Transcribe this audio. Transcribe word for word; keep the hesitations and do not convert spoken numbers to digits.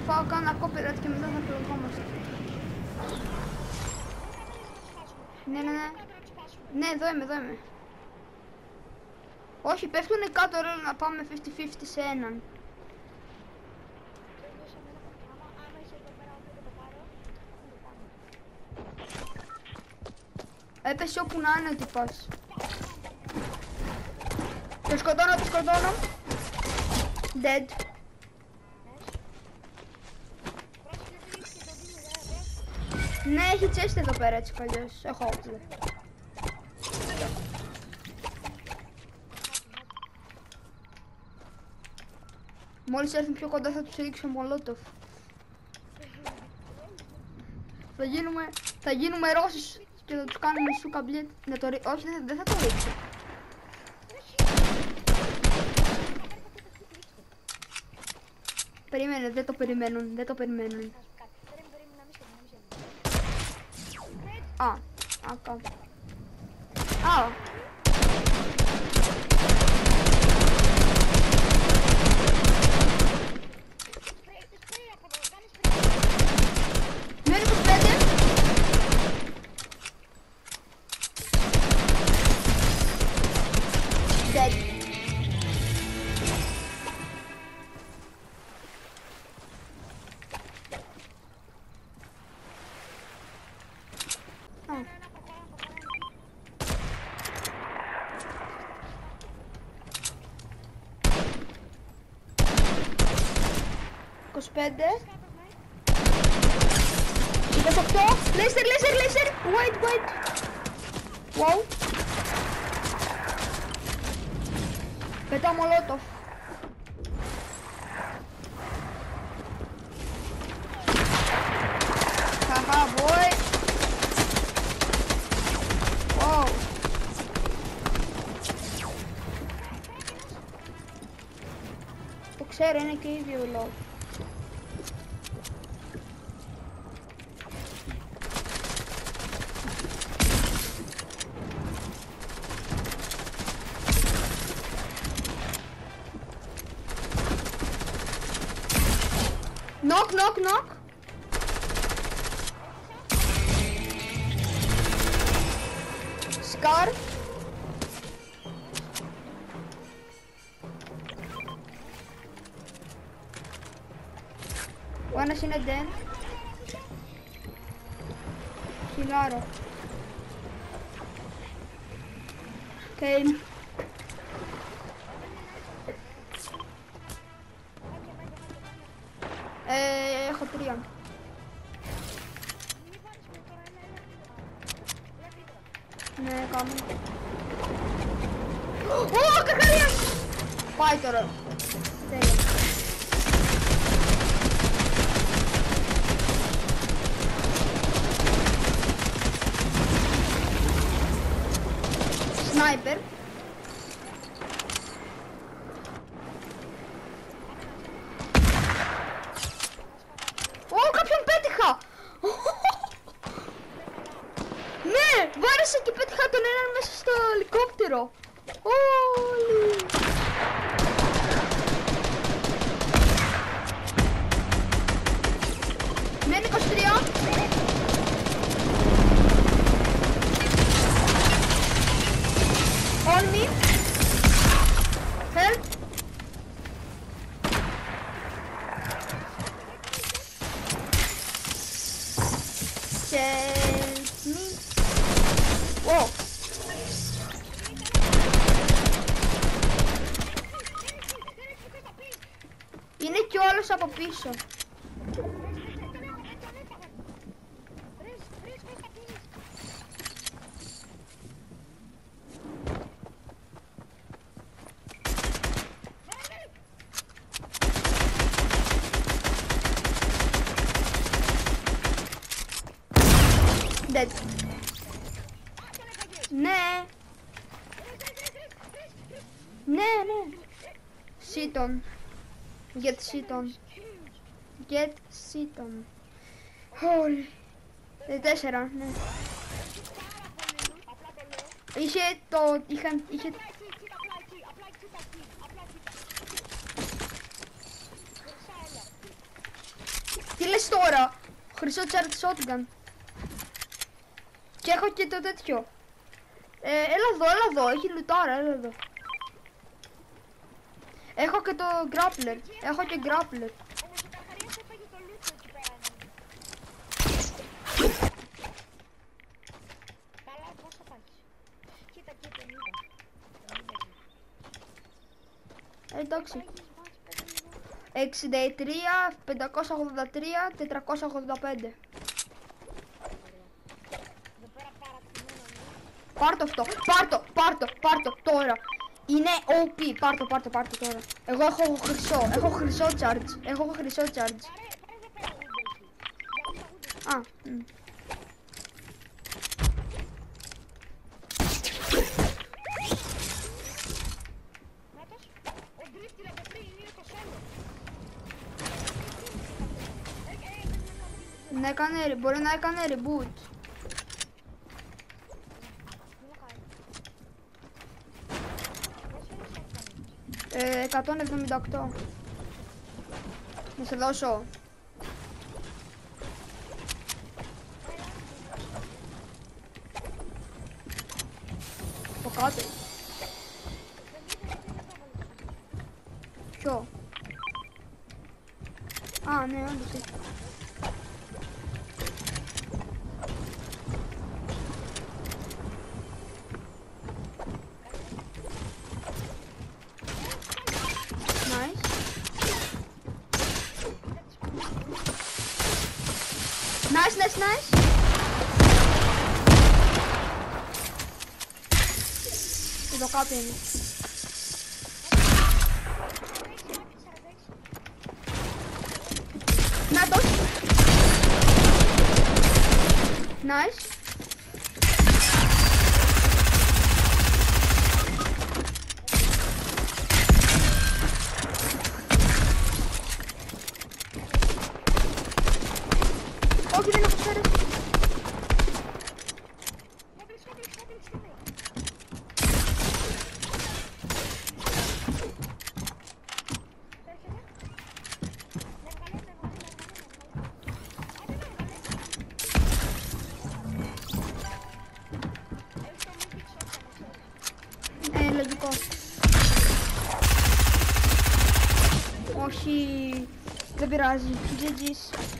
φάω κάνα copyright και μετά θα πληγόμαστε. Ναι, ναι, ναι. Ναι, εδώ είμαι, εδώ είμαι. Όχι, πέφτουνε κάτω ρε, να πάμε πενήντα πενήντα σε έναν. Έπεσε όπου να είναι ο τυπάς. Το σκοτώνω, το σκοτώνω. Dead. Ναι, έχει chest εδώ πέρα έτσι κι αλλιώς. Έχω όπλο. Μόλις έρθουν πιο κοντά θα τους ρίξω μολότοφ. Θα γίνουμε, θα γίνουμε Ρώσους και θα τους κάνουμε σου καμπλιέτ. Να το ρίξω, όχι δεν, δεν θα το ρίξω. Περίμενε, δεν το περιμένουν, δεν το περιμένουν. Α, α, κάτω. Α. Μένει είκοσι πέντε. Dead. είκοσι πέντε. είκοσι οκτώ. Laser, laser, laser. Wait, wait. Wow. Πετάω μολότοφ. Χαχα, boy. Wow. Το ξέρω, είναι και ίδιο λόγο. Knock, knock, knock. Scar. Ο ένας είναι dead. Χιλάρω. Κέιν. Ε, έχω τρία. Ναι, κάνω. Ω, κακαρία! Πάει τώρα. Τέλεια. Σνάιπερ. Βάρεσα και πέτυχα τον έναν μέσα στο ελικόπτερο. Όλοι. Μένει είκοσι τρία. On me. Help. Help me. Wow. Είναι κι ο άλλος από πίσω. Dead. Ναι. Ναι, ναι. Σίτον. Get σίτον. Get σίτον. Holy. Ε, τέσσερα, ναι. Είχε το... Είχαν... Είχε... Τι λες τώρα? Χρυσό charge shotgun. Και έχω και το τέτοιο. Ε, έλα εδώ, έλα εδώ, έχει λουτάρα, έλα εδώ. Έχω και το grappler, έχω και grappler. Όμως ο Καρχαρίας έφαγε το loot του εκεί πέρα. Καλά, πώς θα πας? Κοίτα, κοίτα, τον είδα. Τον είδα εκεί. Ε, εντάξει. Έχεις βάσει πέντε λίγο. εξήντα τρία, πεντακόσια ογδόντα τρία, τετρακόσια ογδόντα πέντε. Εδώ πέρα παρακτηνούμε. Πάρ' το αυτό, πάρ' το, πάρ' το, πάρ' το τώρα. Είναι ο πι, πάρ' το, πάρ' το, πάρ' το τώρα. Εγώ έχω χρυσό, έχω χρυσό charge, έχω χρυσό charge. Πάρε, πάρε εδώ πέρα wood εκεί. Για όσα wood εκεί. Α, μ. Μάτος, ο drift από πριν είναι το solo. Ε, ε, δεν είναι Ναι, έκανε, μπορεί να έκανε reboot. Ε, εκατόν εβδομήντα οκτώ. Να σε δώσω. Από κάτω. Ποιο? Α, ναι, όντως έχει. Nice. Nice, nice, nice. Εδώ κάτω είναι. Να το. Nice. Όχι, δεν έχω ξέρει. Ε, λογικό. Όχι, δεν πειράζει. τζι τζι.